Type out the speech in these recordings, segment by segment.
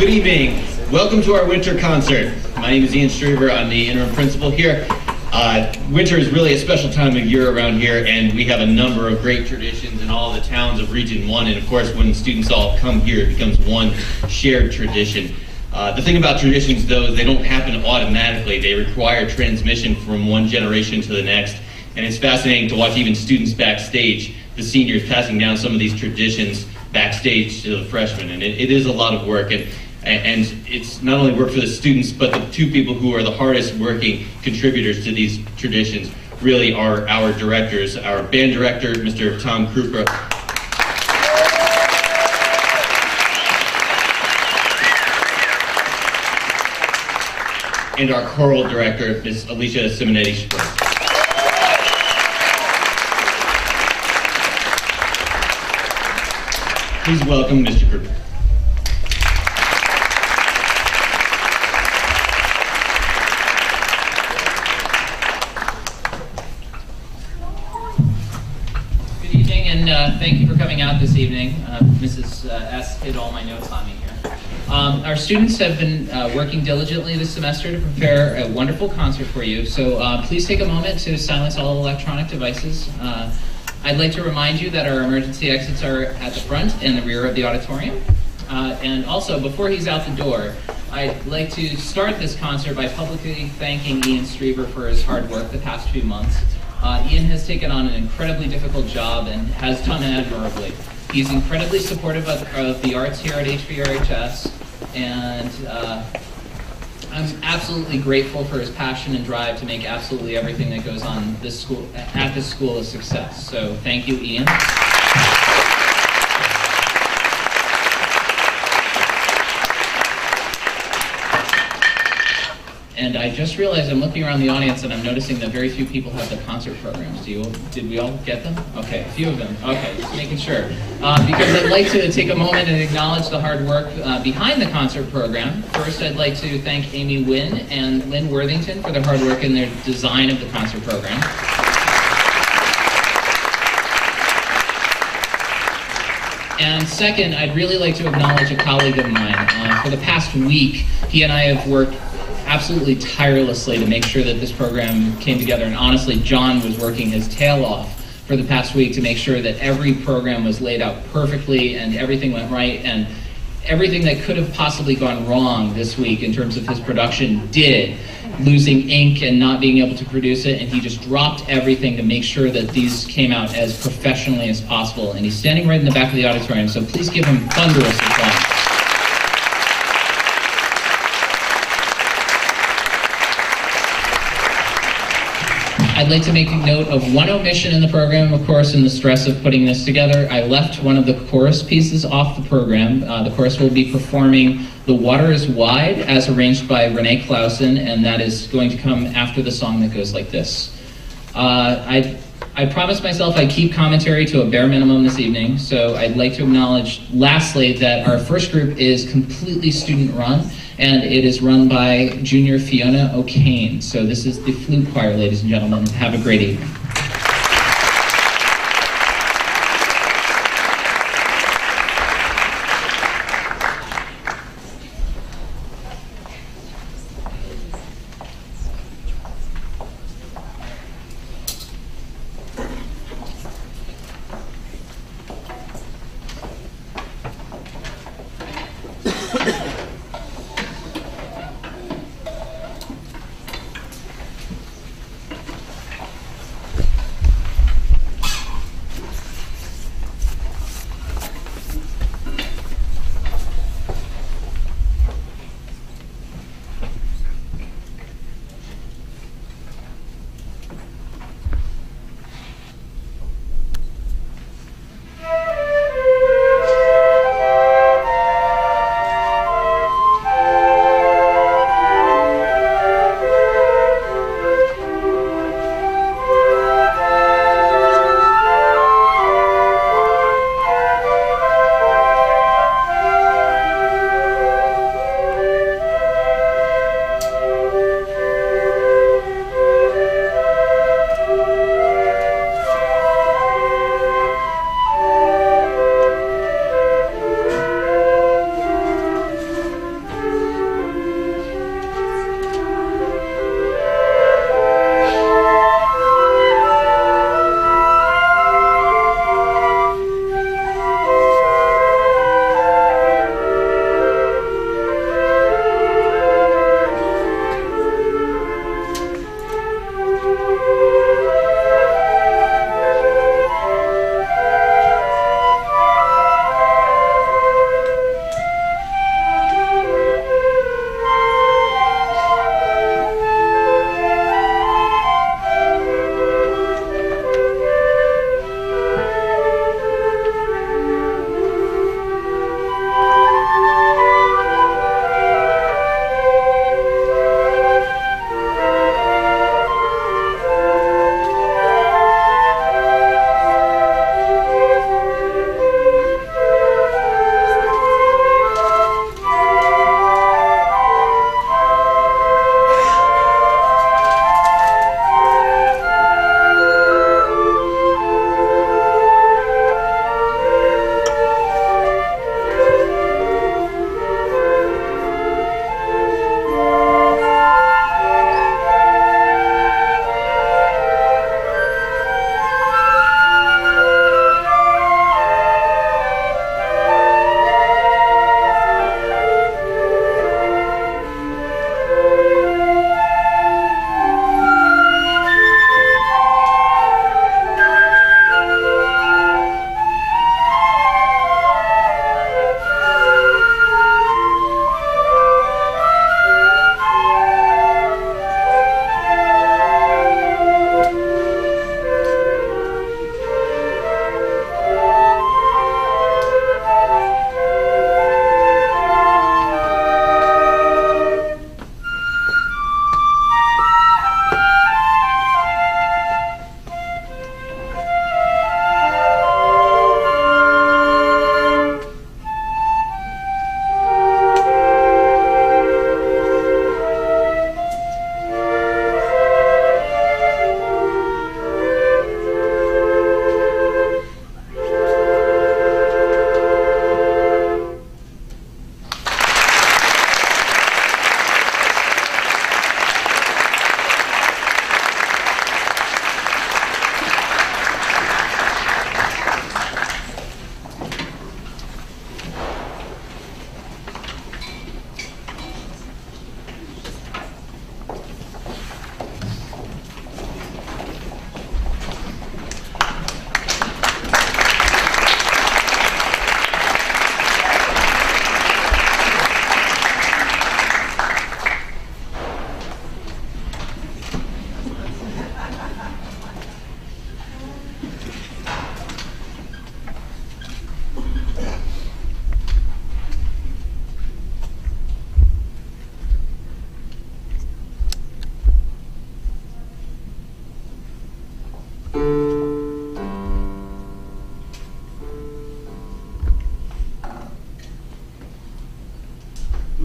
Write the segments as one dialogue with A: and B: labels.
A: Good evening. Welcome to our winter concert. My name is Ian Strever. I'm the interim principal here. Winter is really a special time of year around here, and we have a number of great traditions in all the towns of Region 1, and of course when students all come here it becomes one shared tradition. The thing about traditions, though, is they don't happen automatically. They require transmission from one generation to the next, and it's fascinating to watch even students backstage, the seniors passing down some of these traditions backstage to the freshmen, and it is a lot of work, and it's not only work for the students, but the two people who are the hardest working contributors to these traditions really are our directors, our band director, Mr. Tom Krupa, and our choral director, Ms. Alicia Simonetti-Schwartz. Please welcome Mr. Krupa.
B: Good evening, and thank you for coming out this evening. Mrs. S. hit all my notes on me here. Our students have been working diligently this semester to prepare a wonderful concert for you, so please take a moment to silence all electronic devices. I'd like to remind you that our emergency exits are at the front and the rear of the auditorium. And also, before he's out the door, I'd like to start this concert by publicly thanking Ian Strever for his hard work the past few months. Ian has taken on an incredibly difficult job and has done it admirably. He's incredibly supportive of the arts here at HVRHS, and I'm absolutely grateful for his passion and drive to make absolutely everything that goes on at this school a success. So thank you, Ian. And I just realized I'm looking around the audience and I'm noticing that very few people have the concert programs. Did we all get them? Okay, a few of them. Okay, just making sure. Because I'd like to take a moment and acknowledge the hard work behind the concert program. First, I'd like to thank Amy Wynn and Lynn Worthington for their hard work in their design of the concert program. And second, I'd really like to acknowledge a colleague of mine. For the past week, he and I have worked absolutely tirelessly to make sure that this program came together, and honestly, John was working his tail off for the past week to make sure that every program was laid out perfectly and everything went right, and everything that could have possibly gone wrong this week in terms of his production did, losing ink and not being able to produce it, and he just dropped everything to make sure that these came out as professionally as possible, and he's standing right in the back of the auditorium, so please give him thunderous applause. I'd like to make a note of one omission in the program, of course, in the stress of putting this together. I left one of the chorus pieces off the program. The chorus will be performing The Water is Wide as arranged by Renee Clausen, and that is going to come after the song that goes like this. I promised myself I'd keep commentary to a bare minimum this evening, so I'd like to acknowledge lastly that our first group is completely student run, and it is run by junior Fiona O'Kane. So this is the flute choir, ladies and gentlemen. Have a great evening.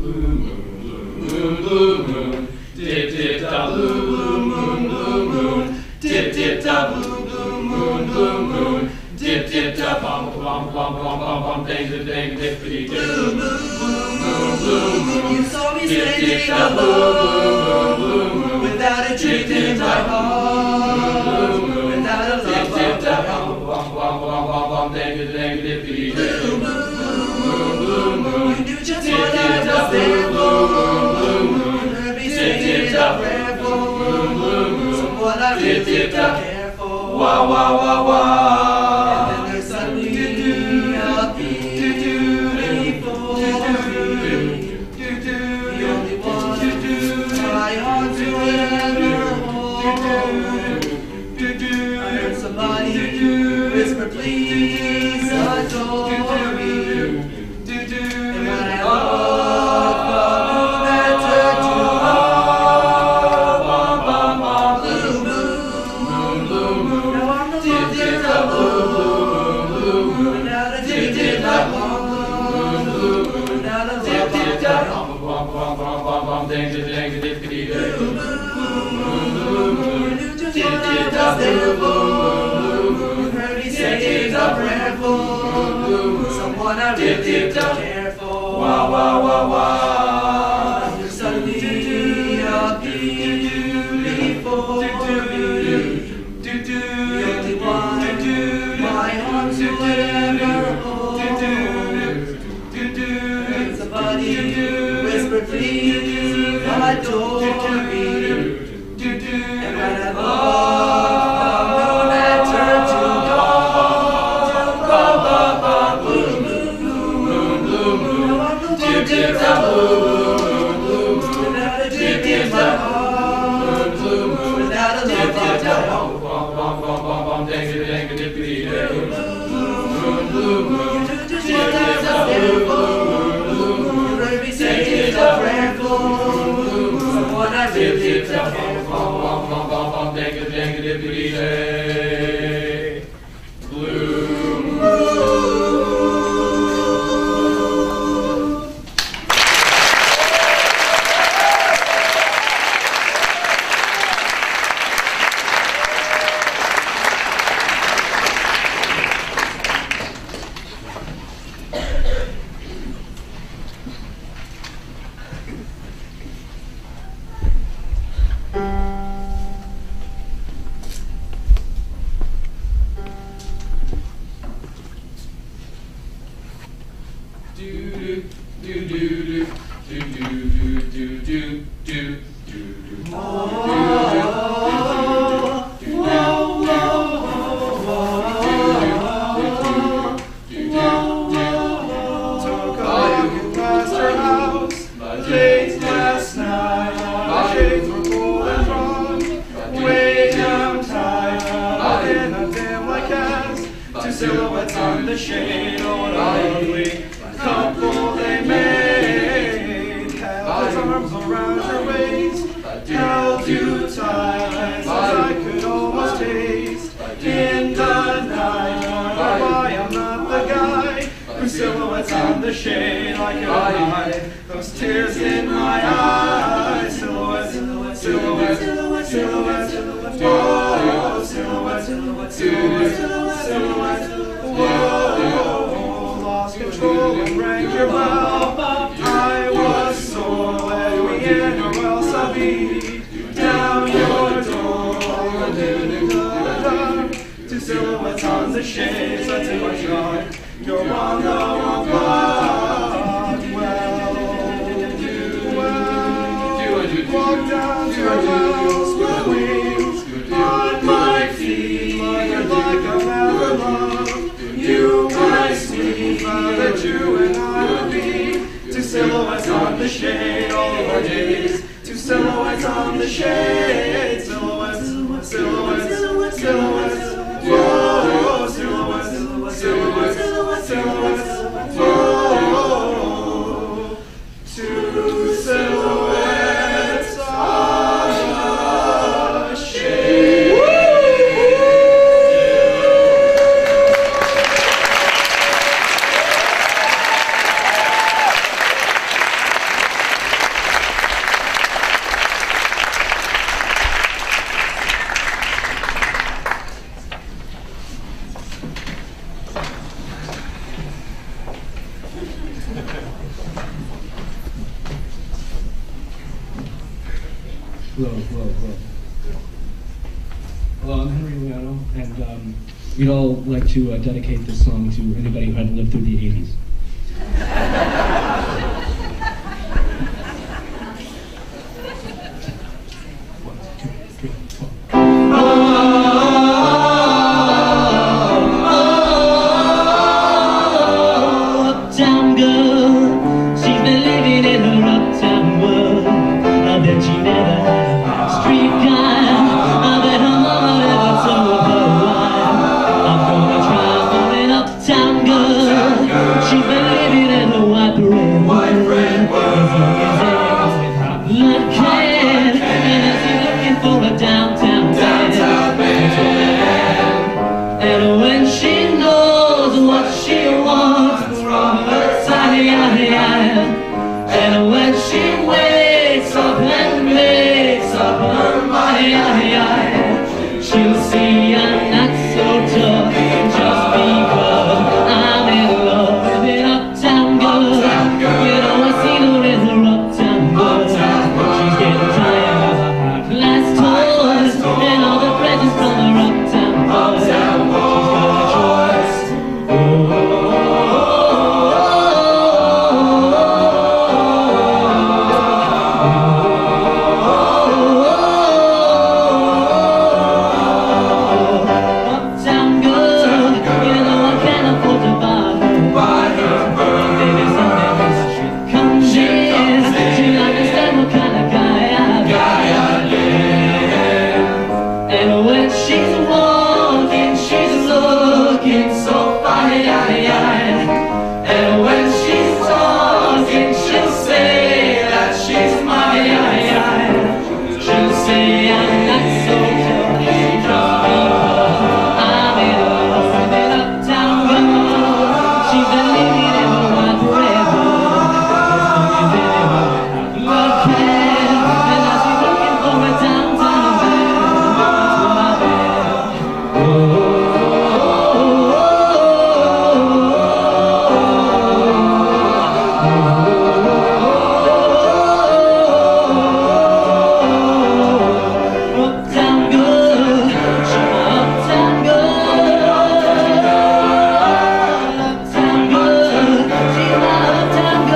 C: blue moon, dip dip da blue moon, dip dip da blue moon, dip dip da bum bum bum bum bum bum dang dang dippity dip blue moon,
D: You saw me
C: dip
D: standing
C: dip da blue moon,
D: without a drink in my heart, without a
C: dip
D: love
C: dip
D: of
C: da
D: my
C: bum
D: own.
C: bum bum bum bum bum dang dang dippity dip
D: Blue moon, you knew just what I
C: dip
D: was there for. Heard me singing a prayer for someone I really did care for.
C: wah wah wah wah.
D: And then there's suddenly a beautiful me, the only one my arms will ever hold. I heard somebody whisper, please adore me. And when I looked, the moon had turned to blue moon. Now I'm no longer blue moon. Without a dip like one, without a love of my own. You knew just what I was there for. You heard me saying a prayer for someone I really did care for.
C: Wah wah wah wah.
D: You're suddenly a beautiful me, the only one my arms will ever hold. And somebody whisper, please adore me. And when I looked, the moon had turned to gold. Blue moon, now I'm no longer blue moon. Without a dip in my heart, without a love of my own. You knew just what I was there for. You heard me saying a prayer for someone I really did care for.
C: Silhouettes on the shade, oh what a lovely couple they made. Held his arms around her waist, held you tight, as I could almost taste in the night. Why I'm not the guy whose silhouettes on the shade I could hide those tears in my eyes. Silhouettes, silhouettes, silhouettes, silhouettes, oh silhouettes, silhouettes, silhouettes. Whoa, lost control and rang your bell. I was sore when we had no else I beat down your door. Two silhouettes on the shades until I tried. You're on the wrong path. Walk down to your house with wings on my feet, like I've never loved you, my sweet. That you and I will be two silhouettes on the shade all of our days. Two silhouettes on the shade. Silhouettes, silhouettes, silhouettes. Whoa, silhouettes, silhouettes, silhouettes. Whoa, two silhouettes on the shade.
E: Hello, hello, hello. Hello, I'm Henry Liano, and we'd all like to dedicate this song to anybody who had lived through the 80s. One, two, three, four.
F: Uptown girl, she's been living in her uptown world. I bet she never had a street guy. I bet her mama never told her why. I'm gonna try for an uptown girl. She's been living in her white bread world. As long as they're with hot blood can. And she's looking for a downtown man. And when she knows what she wants from her tiny eye, and when she wakes up and makes up her mind, she'll see I'm not so tough just because I'm in love with an uptown girl. You know I seen her in her uptown world. She's getting tired of her high class toys and all the presents from her uptown world. She's got a choice. Uptown girl, you know I can't afford to buy her. Maybe someday she comes in to understand what kind of guy I am. And when she's walking, she's looking so fine. And when she's talking, she'll say that she's mine. She'll say I'm not so sure just because I'm in love with an uptown girl. She's been living in her white forever. As long as anyone love can. And now she's looking for a downtown man. That's what I bet. Uptown girl, she's my uptown girl. Uptown girl, she's my uptown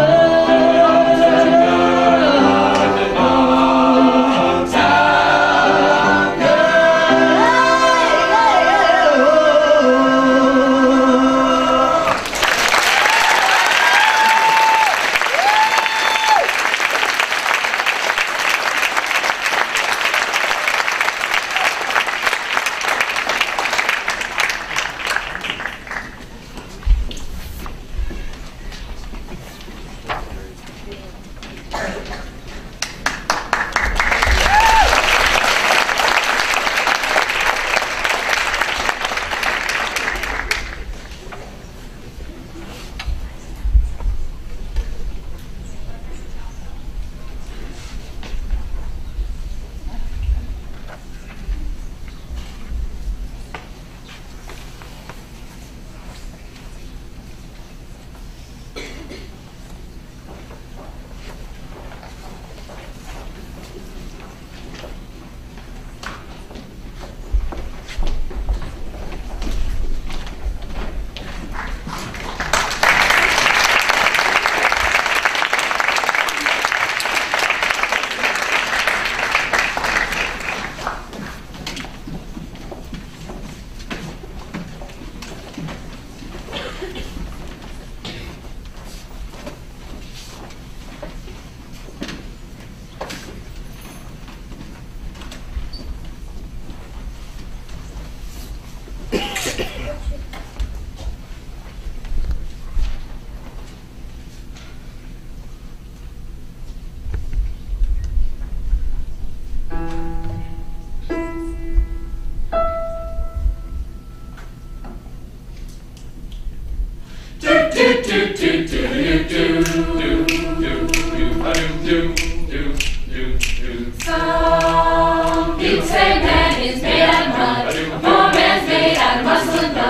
G: Some you'd say man is made out of mud, a poor man's made out of muscle and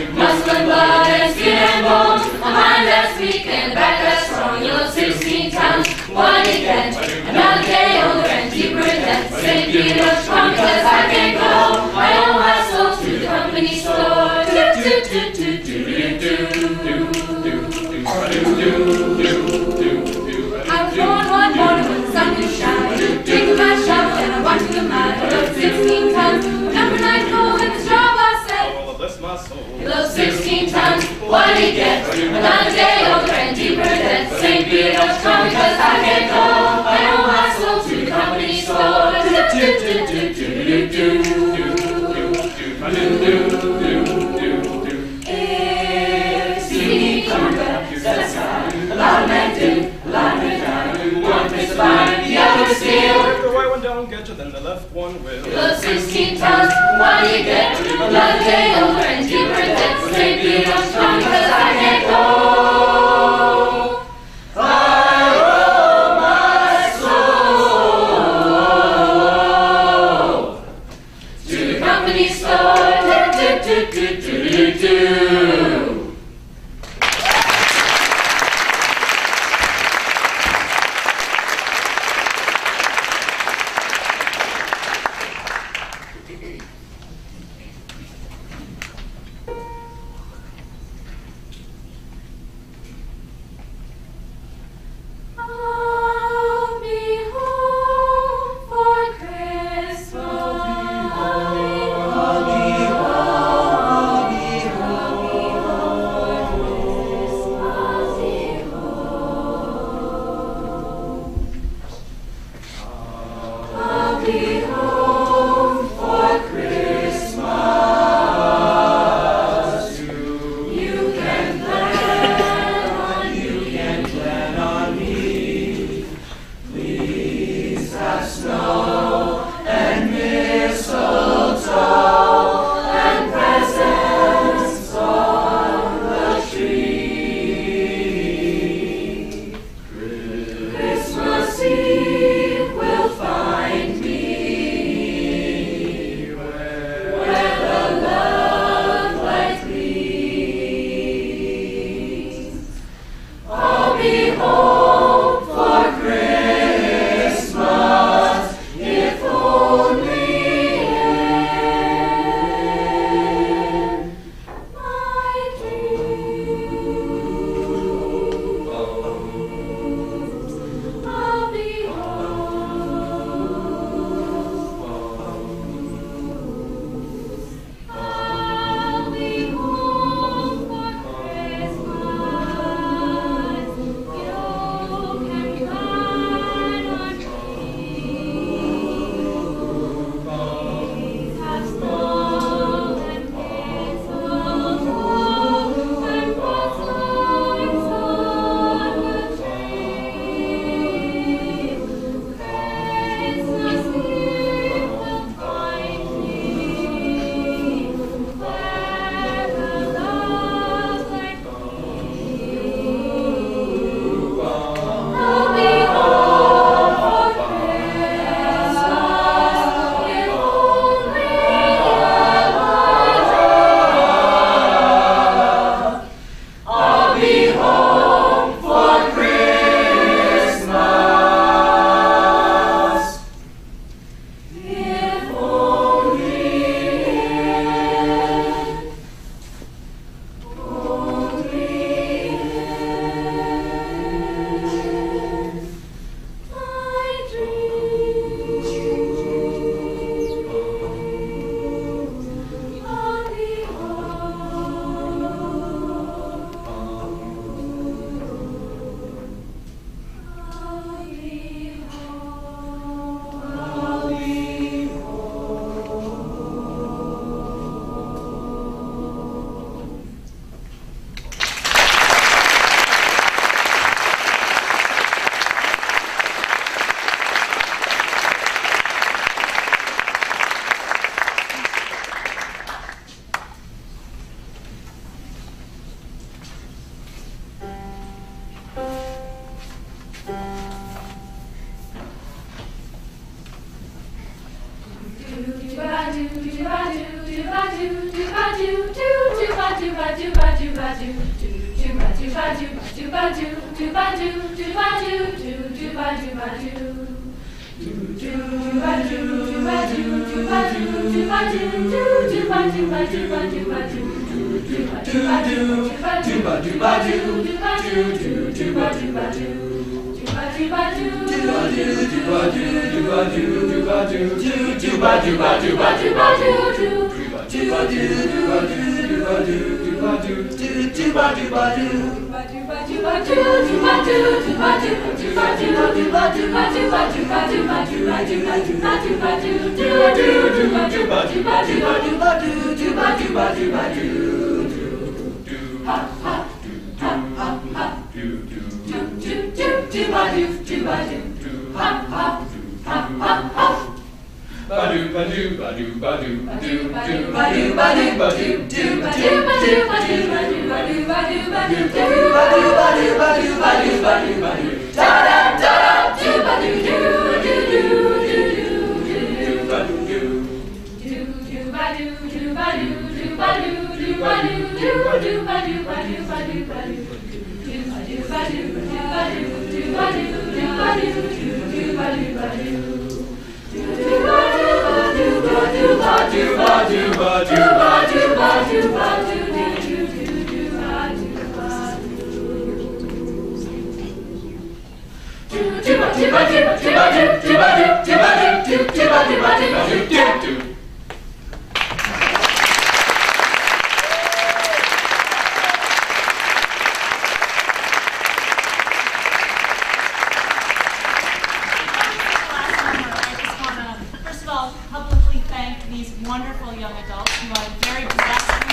G: blood and skin and bones, a mind that's weak and a back that's strong. You look 16 times, one again, another day older and deeper in debt. of strong because I can't go. I owe my soul to the company store. I was born one morning when the sun was shining, drinking my shovel and I'm watching the mine. I load 16 tons, remember night cold and the job I said.
C: Oh, bless my soul.
G: You load 16 tons, what do you get? Another day older and deeper debt. St. Peter's strong because I can't go. I owe my soul to the company store. A lot of men do, a lot of men die. One place fine, the other steal.
C: If the right one don't get you, then the left one will.
G: You load 16 tons, what do you get? Another day older and deeper debt. St. Peter's strong because I can't go. I owe my soul to the company store. I'll be home for Christmas. I'll be home for Christmas. You can plan on me. Please have snow and mistletoe and presents on the tree. Christmas Eve will find me where the love light gleams. I'll be home for Christmas, if only in my dreams. I'll be I'll be home for Christmas. You can count on me. Please have snow and mistletoe and presents on the tree. Christmas Eve will find me where the love light gleams. I'll be home for Christmas, if only I'll be home for Christmas, if only my dreams. I'll be
H: Wonderful young adults who are very blessed.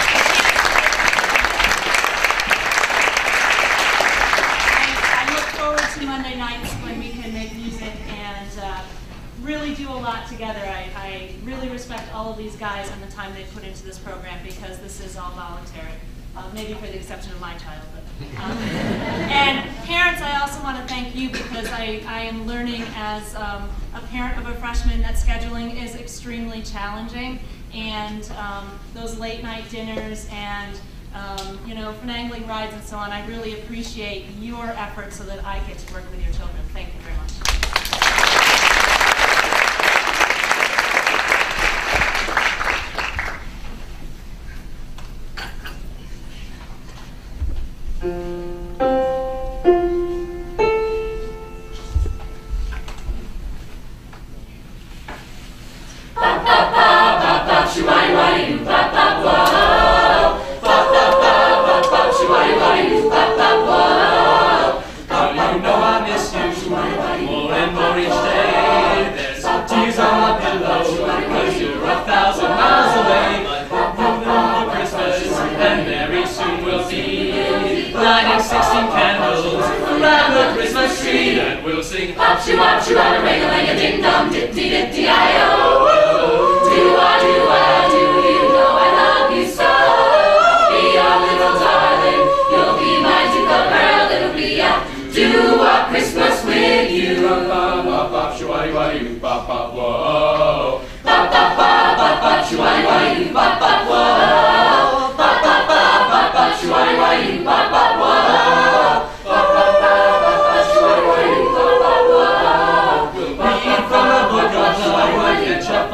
H: I look forward to Monday nights when we can make music and really do a lot together. I really respect all of these guys and the time they put into this program because this is all voluntary, maybe for the exception of my child. And parents, I also want to thank you because I am learning as a parent of a freshman that scheduling is extremely challenging, and those late night dinners and you know, finagling rides and so on. I really appreciate your efforts so that I get to work with your children. Thank you very much.
C: Ketchup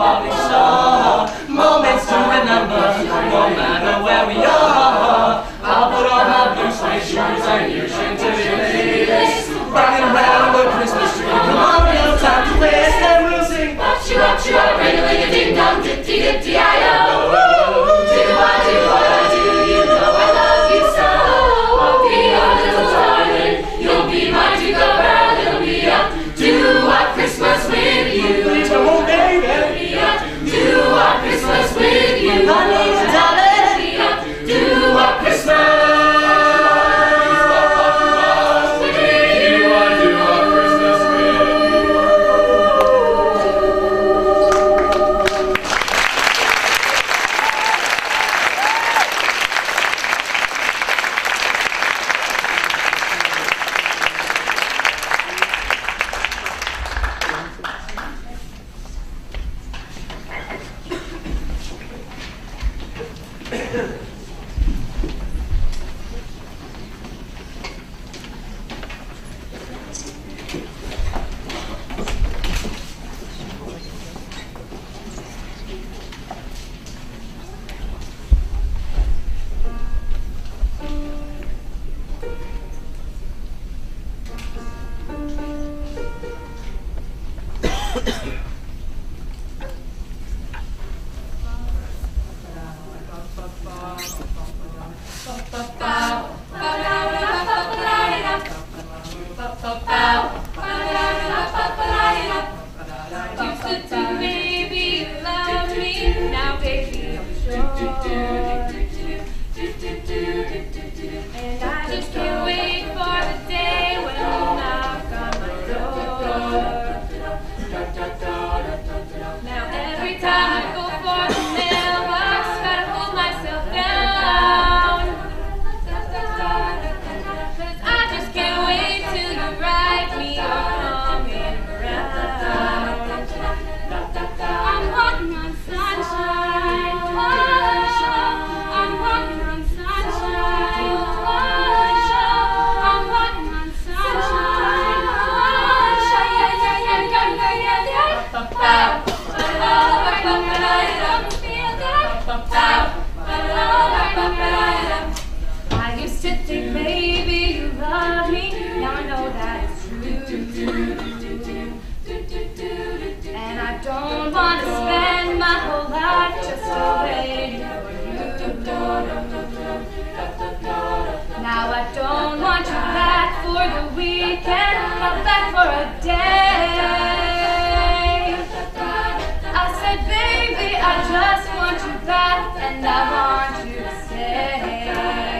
G: day. I said, baby, I just want you back, and I want you to stay.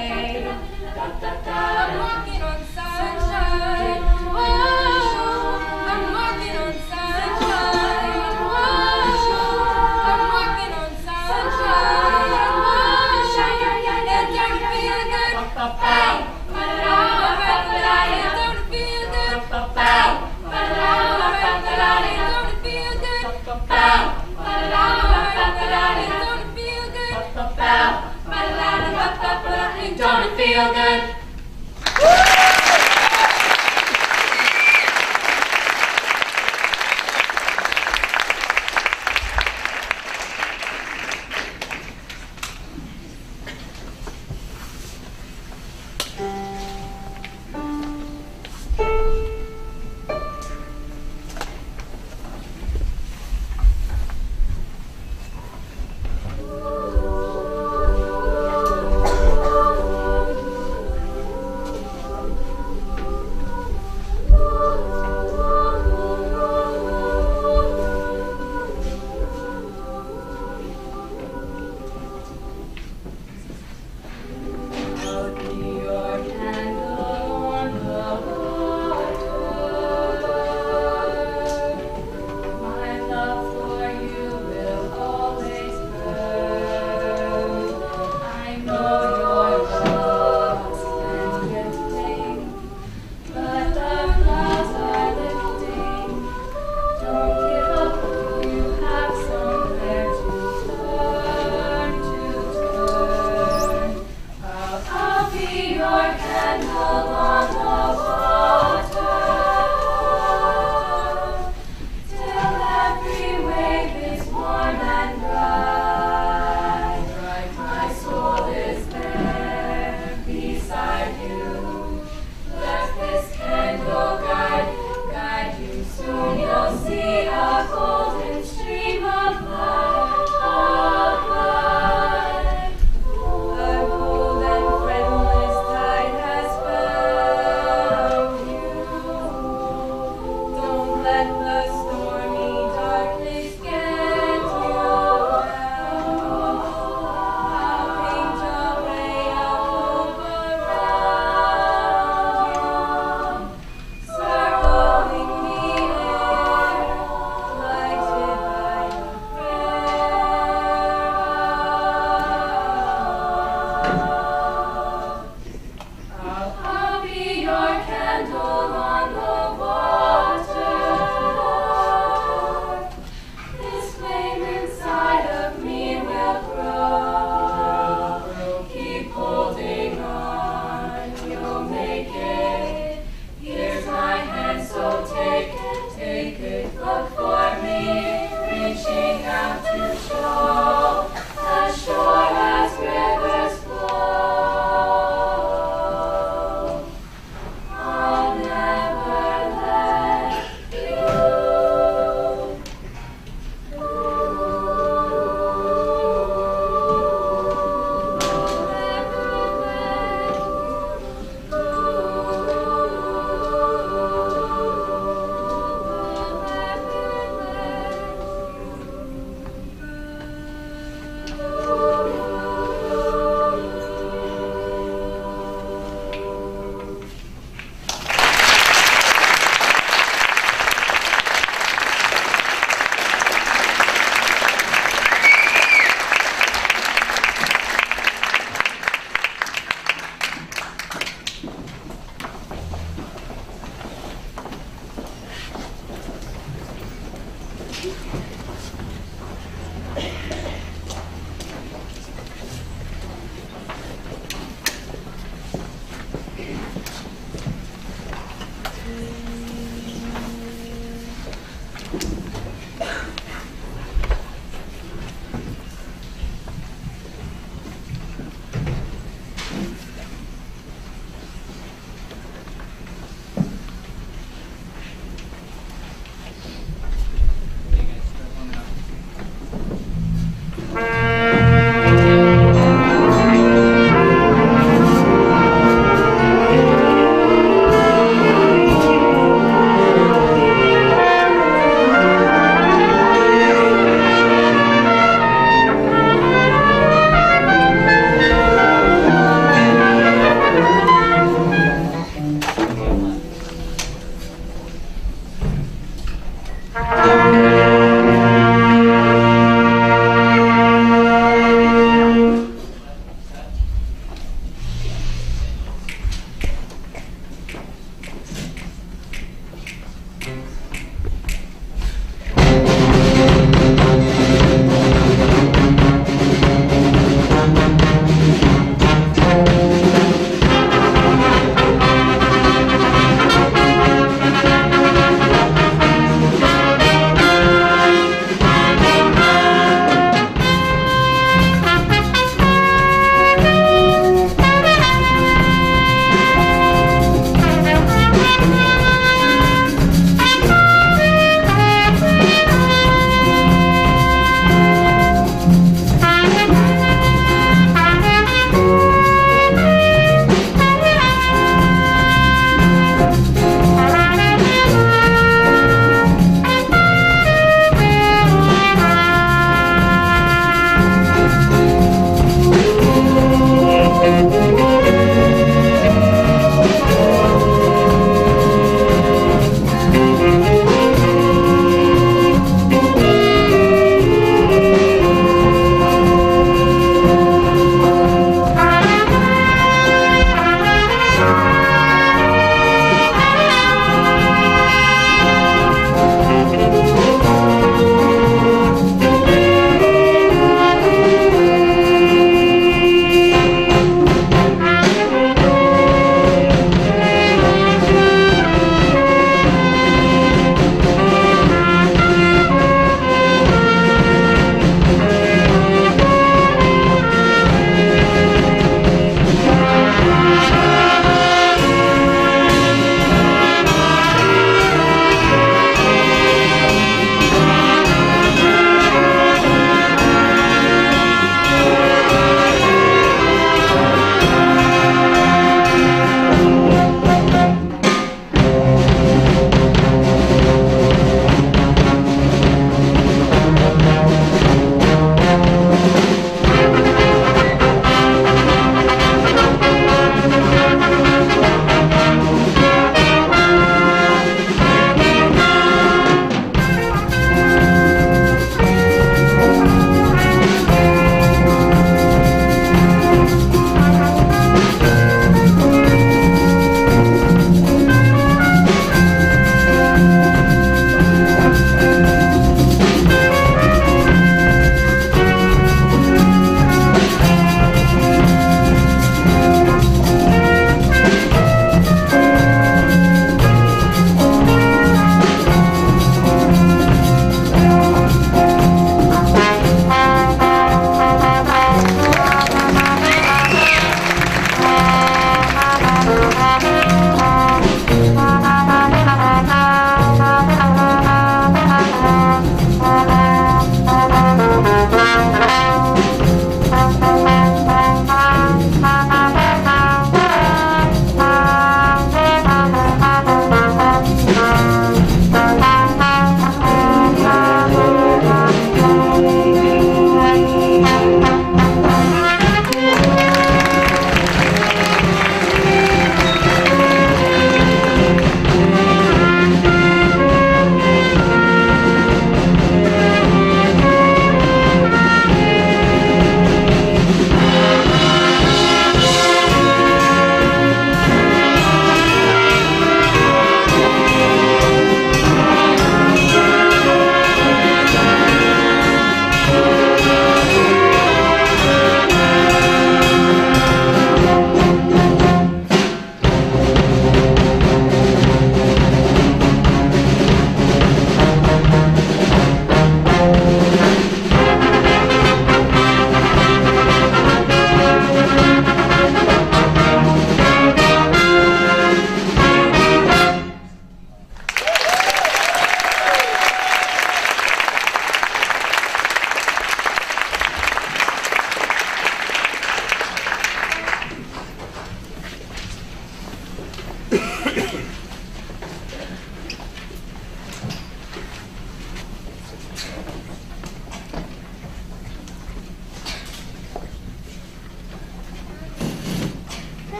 G: I'm walking on sunshine. Whoa, I'm walking on sunshine. Whoa, I'm walking on sunshine. Whoa, it don't feel good. Don't it feel good?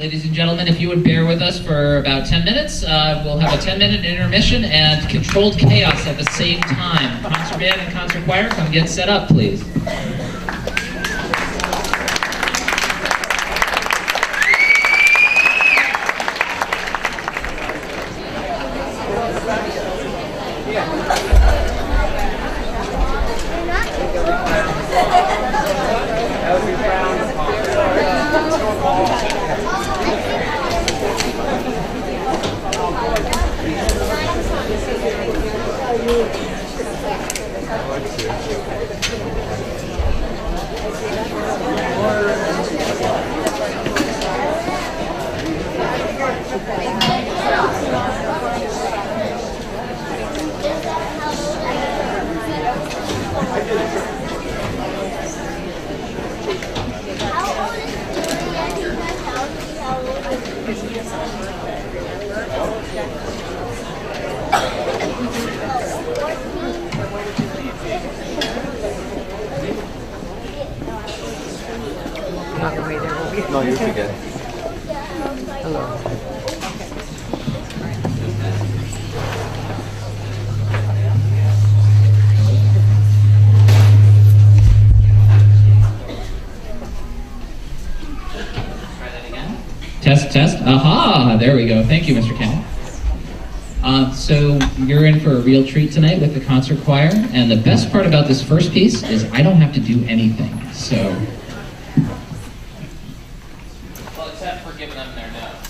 B: Ladies and gentlemen, if you would bear with us for about 10 minutes, we'll have a 10-minute intermission and controlled chaos at the same time. Concert band and concert choir, come get set up, please.
I: No, you forget. Hello.
B: Test, test. Aha! There we go. Thank you, Mr. Cannon. So you're in for a real treat tonight with the concert choir, and the best part about this first piece is I don't have to do anything. So, well, except for giving them their notes.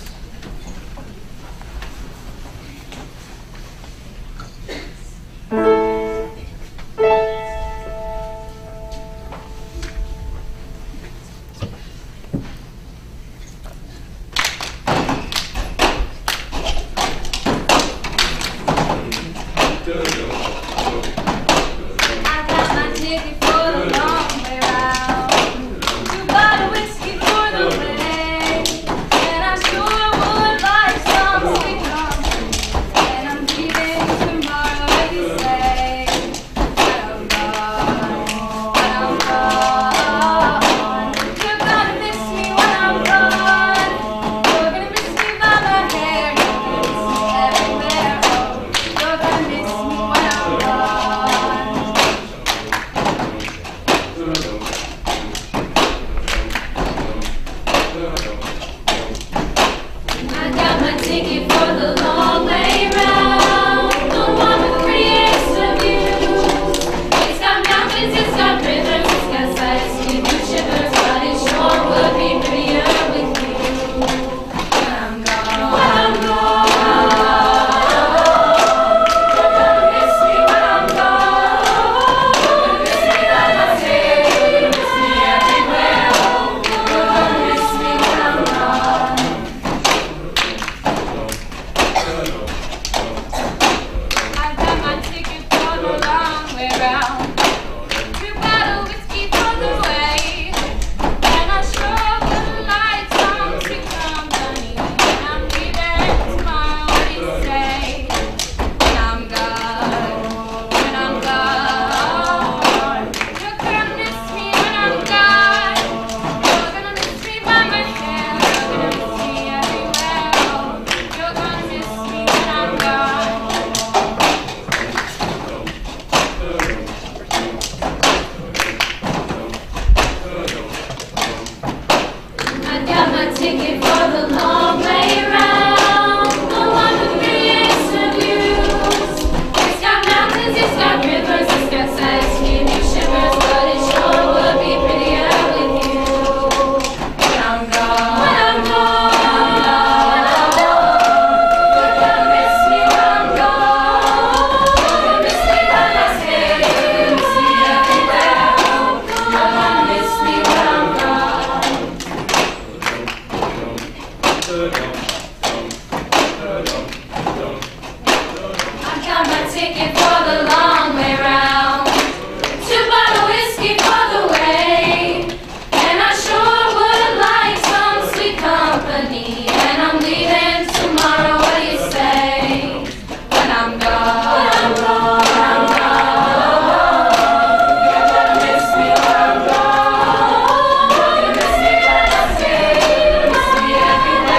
G: Everywhere.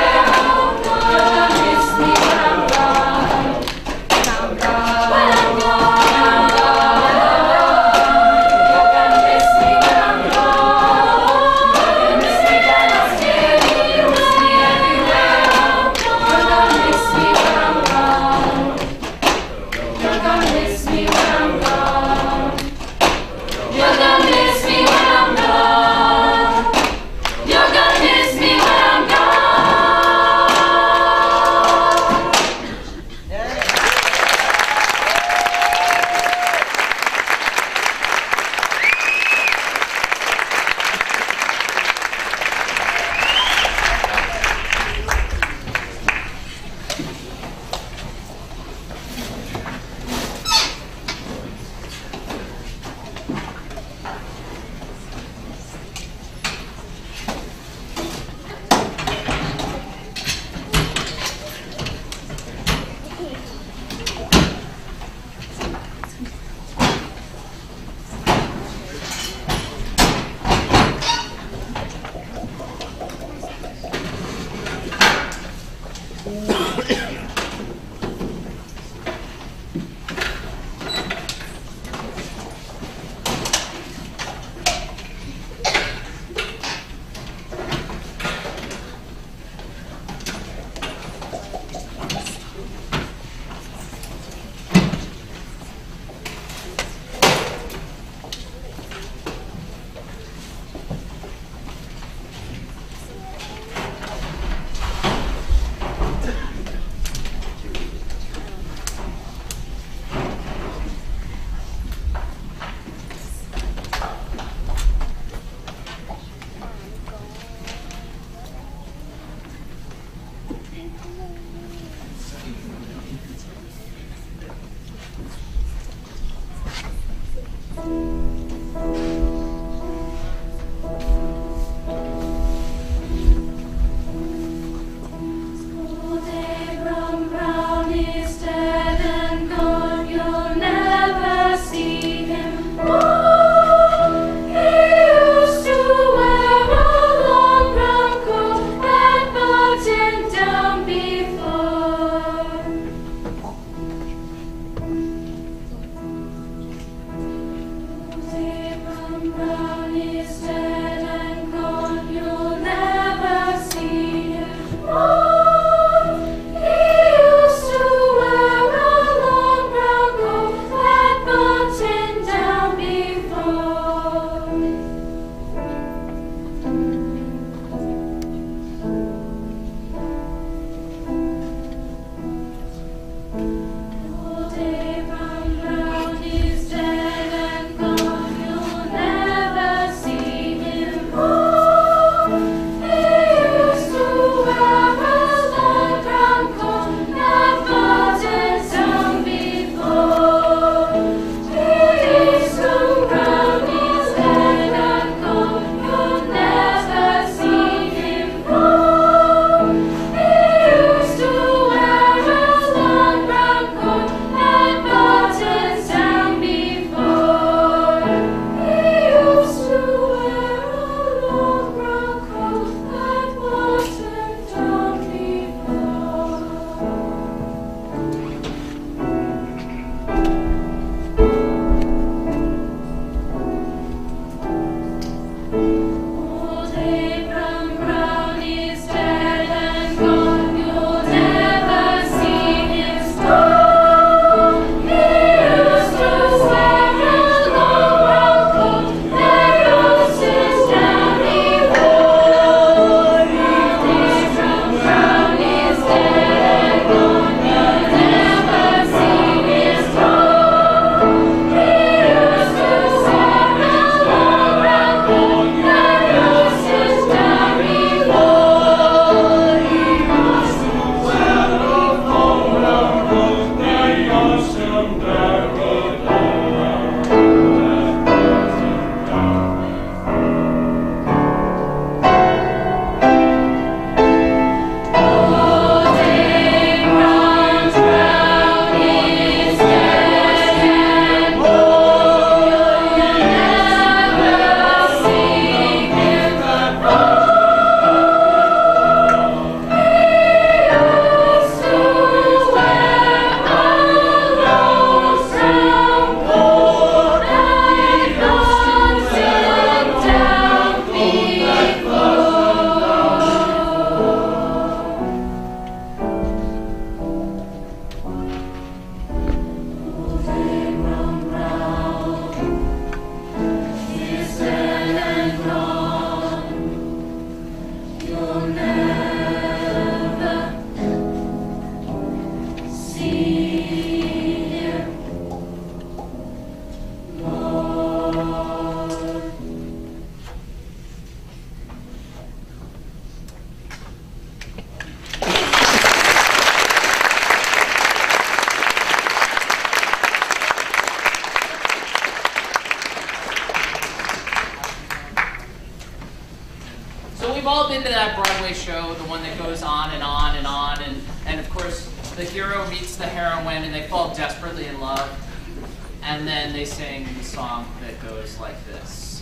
B: all been to that Broadway show, the one that goes on and on and on, and of course the hero meets the heroine and they fall desperately in love, and then they sing the song that goes like this.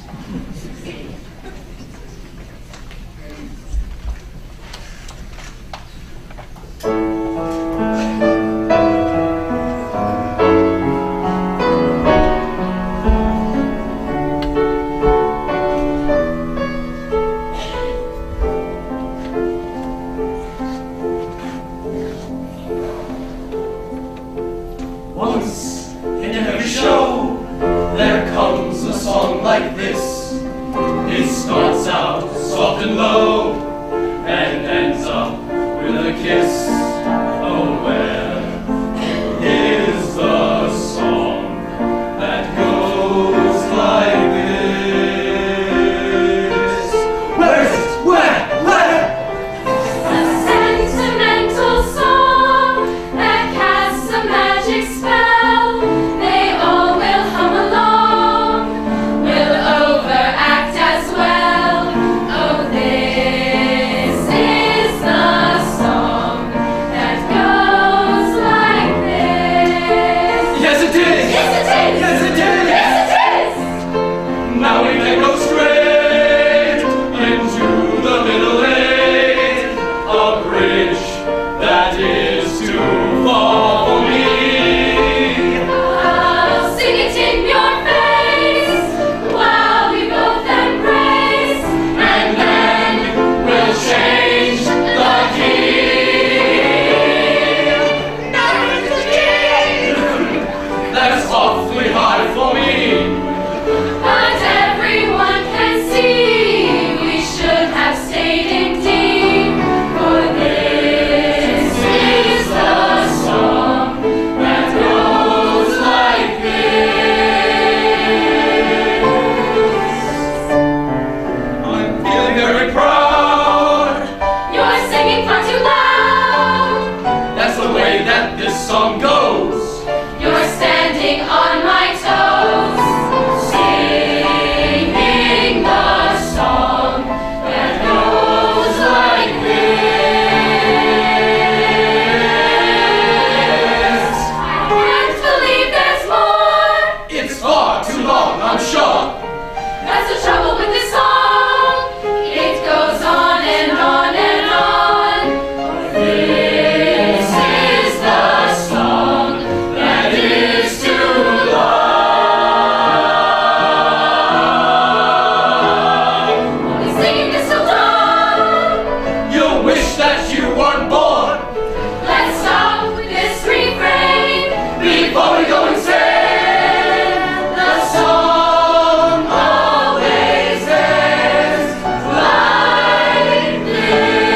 C: Once in every show, there comes a song like this. It starts out soft and low, and ends up with a kiss. Oh, where is the song that goes like this? Where is it? Where?
G: A sentimental song that casts a magic spell. They all will hum along, will overact as well. Oh, this is the song that goes like this.
C: Yes, it is!
G: Yes, it is!
C: Yes, it is!
G: Yes, it is!
C: Now we can go straight into the middle eight, a bridge that is too far for me.
G: I'll sing it in your face while we both embrace,
C: And then we'll change the key. Now it's the key! That's awfully hard for me.
G: but everyone can see we should have stayed in D. For this is the song that goes like this.
C: I'm feeling very proud.
G: You're singing far too loud.
C: That's the way that this song goes.
G: You're standing on my toes, singing the song that goes like this. I can't believe there's more.
C: It's far too long, I'm sure.
G: That's the trouble with this song. It goes on and on and on. This is the song that is too long. Only singing is so dumb.
C: You'll wish that you weren't born.
G: Let's stop with this refrain
C: Before we go insane,
G: the song always ends like this.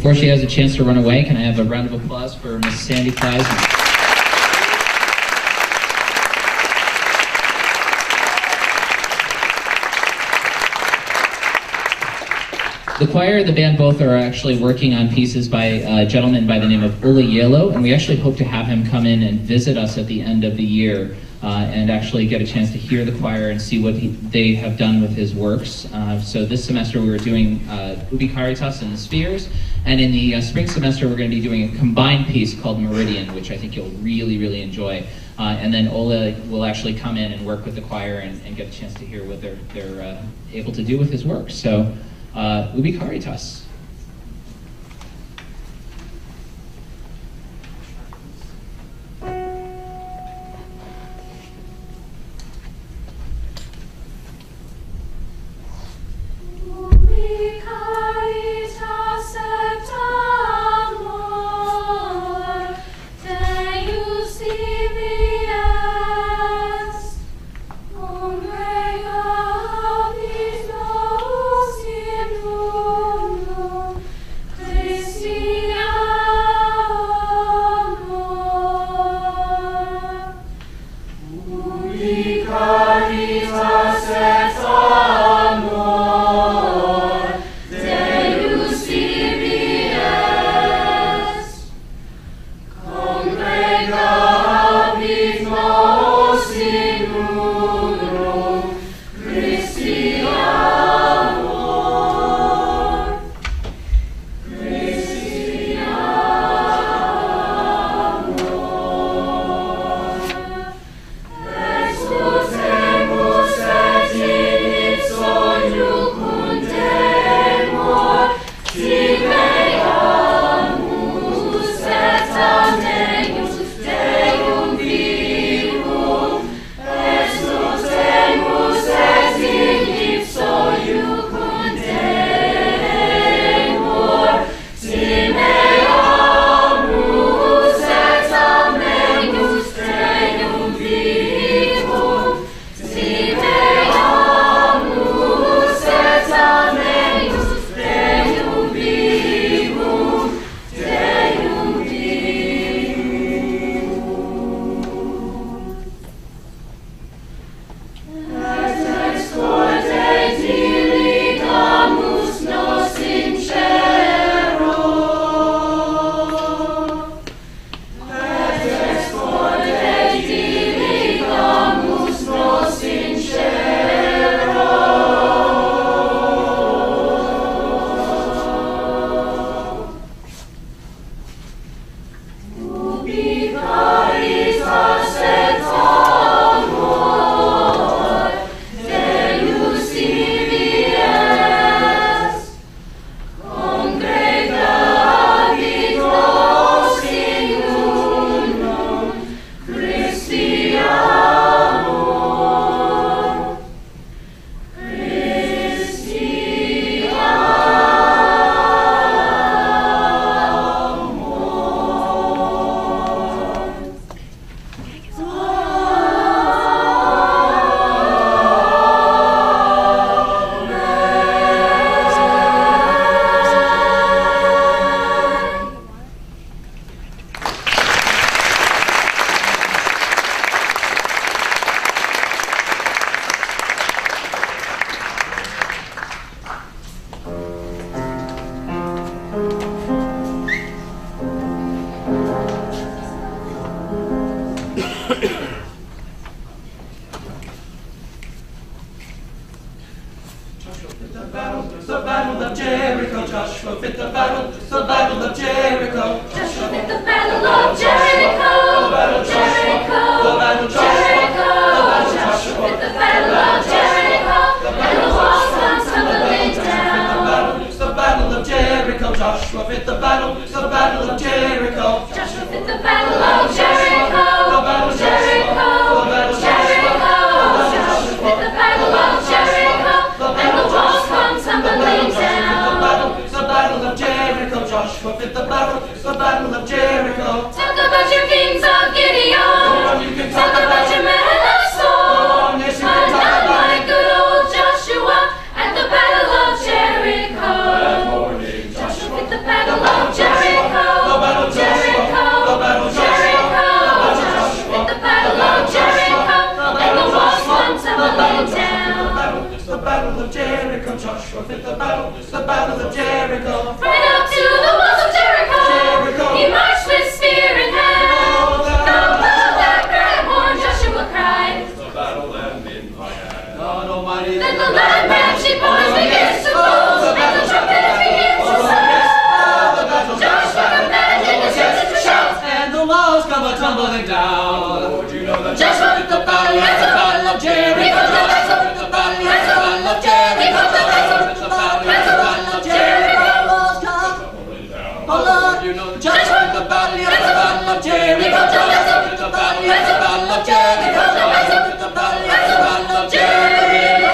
B: before she has a chance to run away, can I have a round of applause for Miss Sandy Kleisman? The choir and the band both are actually working on pieces by a gentleman by the name of Uli Yelo, and we actually hope to have him come in and visit us at the end of the year and actually get a chance to hear the choir and see what they have done with his works. So this semester we were doing Ubi Caritas and the Spheres, and in the spring semester we're going to be doing a combined piece called Meridian, which I think you'll really, really enjoy. And then Ola will actually come in and work with the choir and get a chance to hear what they're able to do with his work. So. Ubi Caritas.
G: Ubi caritas et amor, Deus tibi est, omega habis nos in mundo.
D: tumbling down.
C: Would you know that
D: Just with the bottle, it's a bottle of Jericho. Just with the bottle, it's a bottle of Jericho. Just with the bottle, it's a bottle of Jericho. Walls come, hold on. Just with the bottle, it's a bottle of Jericho. Just with the bottle, it's a bottle of Jericho. Just with the bottle, it's a bottle of Jericho.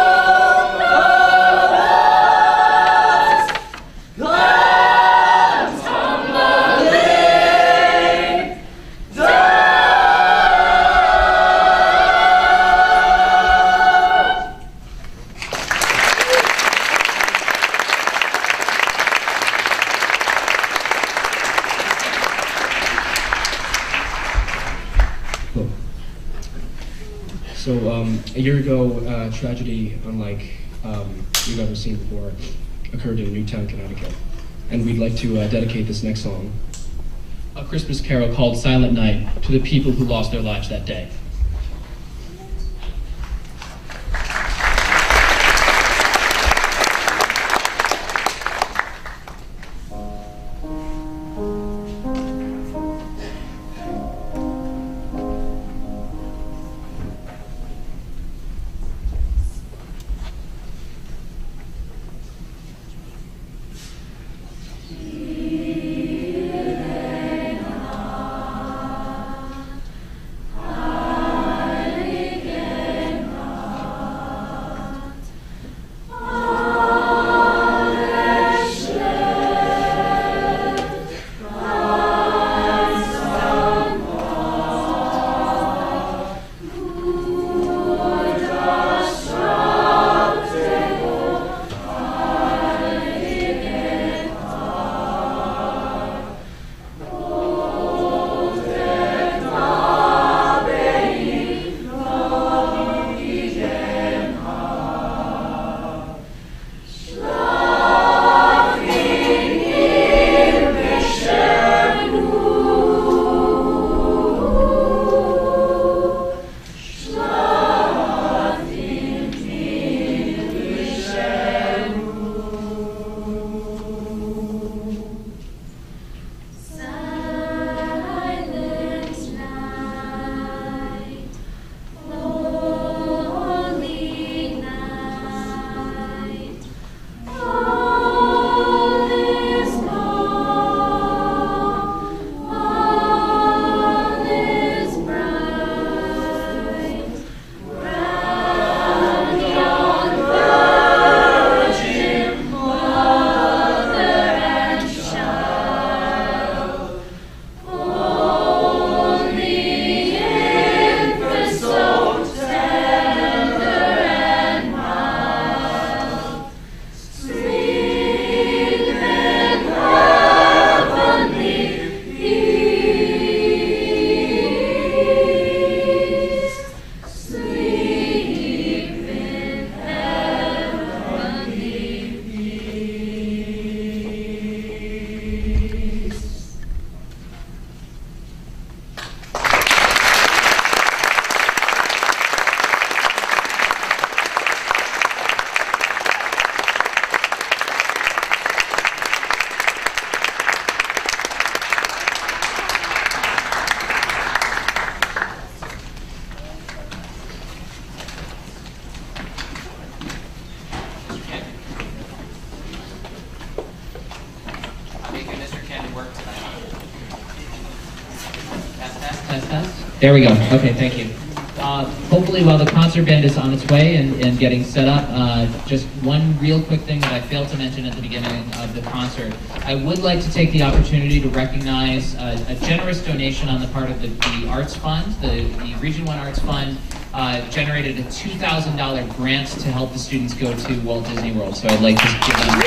E: So a year ago, tragedy unlike we've ever seen before occurred in Newtown, Connecticut. And we'd like to dedicate this next song, A Christmas Carol called Silent Night, to the people who lost their lives that day.
B: There we go. Okay, thank you. Hopefully while the concert band is on its way and getting set up, just one real quick thing that I failed to mention at the beginning of the concert. I would like to take the opportunity to recognize a generous donation on the part of the Arts Fund. The Region 1 Arts Fund generated a $2,000 grant to help the students go to Walt Disney World. So I'd like to give them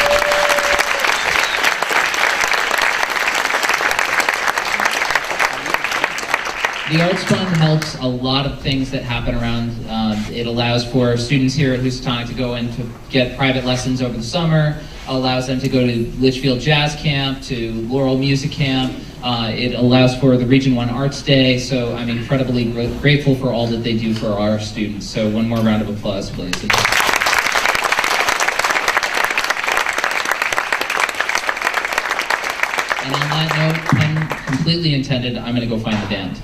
B: The Arts Fund helps a lot of things that happen around. It allows for students here at Housatonic to go in to get private lessons over the summer, allows them to go to Litchfield Jazz Camp, to Laurel Music Camp. It allows for the Region 1 Arts Day, so I'm incredibly grateful for all that they do for our students. So one more round of applause, please. And on that note, Ken completely intended. I'm going to go find the band.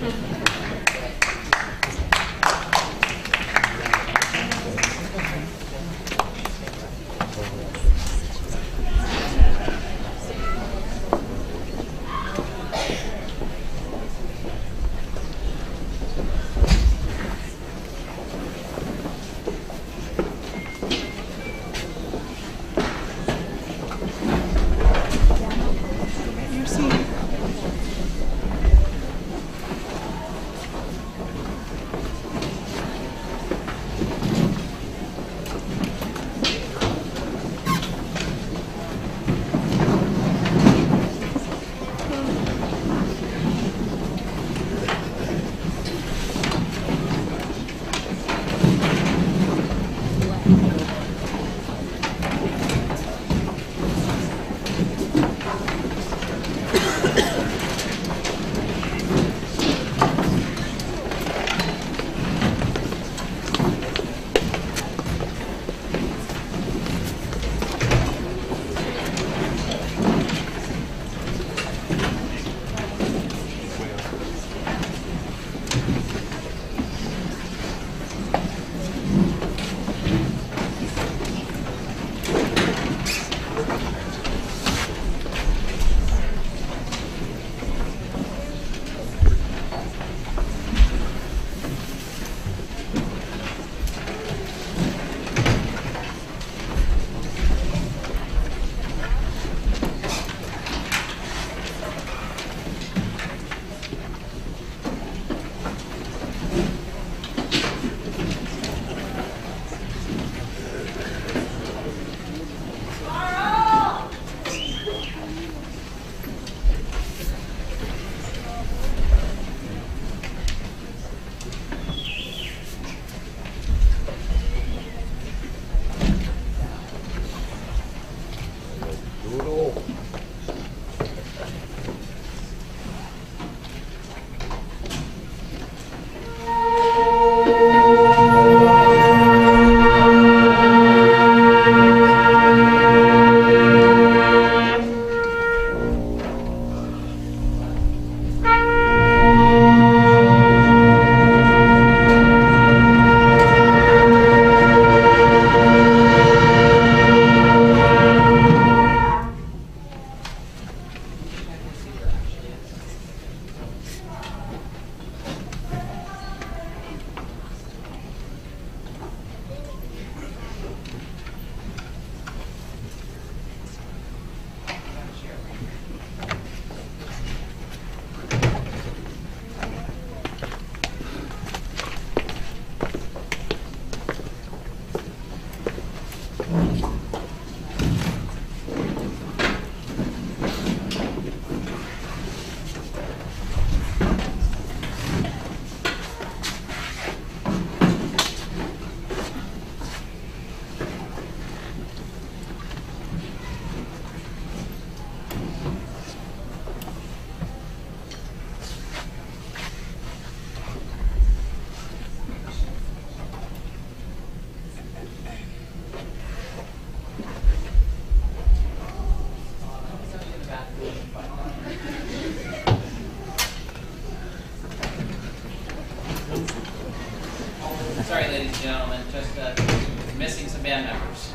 B: Sorry, ladies and gentlemen, just missing some band members.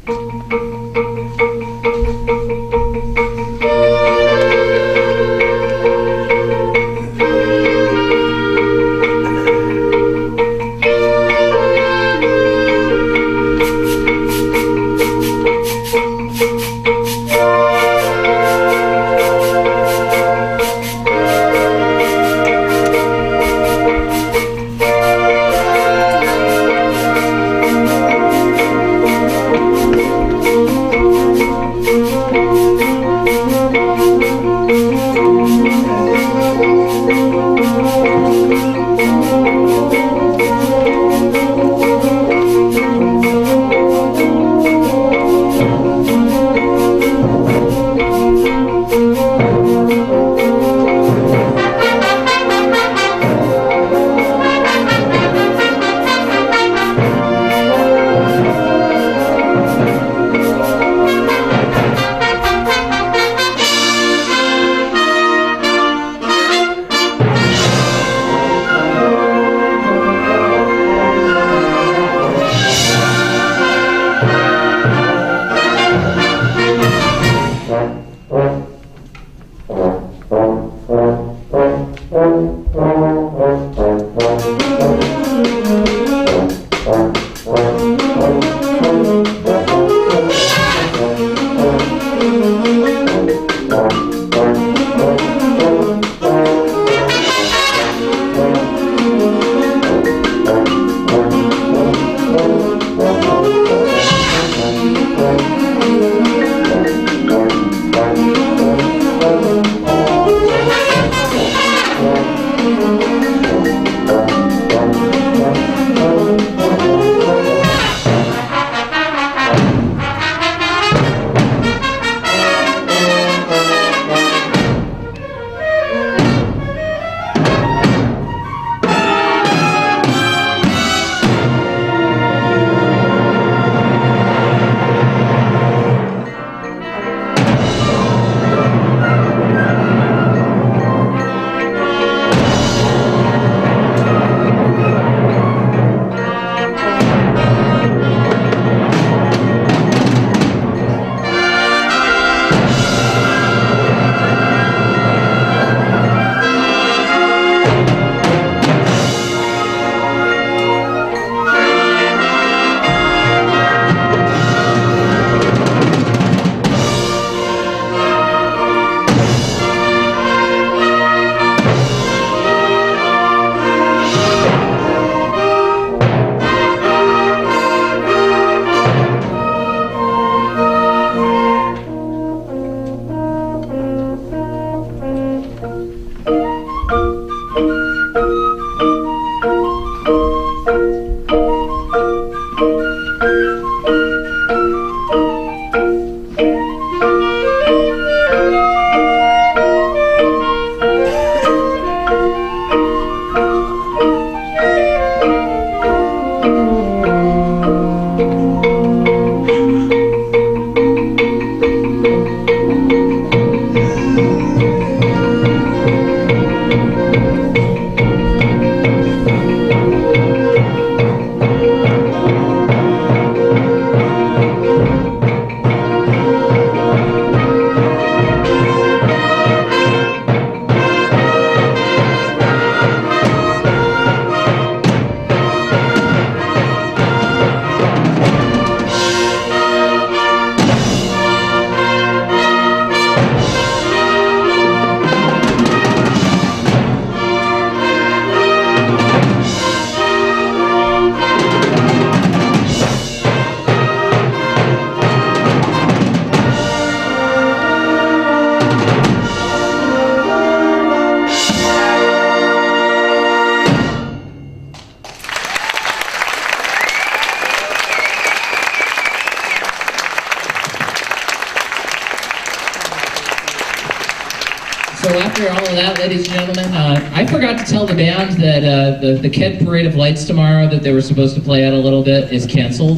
B: So after all of that, ladies and gentlemen, I forgot to tell the band that the Ked Parade of Lights tomorrow that they were supposed to play out a little bit is canceled.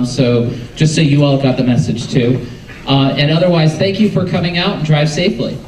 B: So just so you all got the message too. And otherwise, thank you for coming out and drive safely.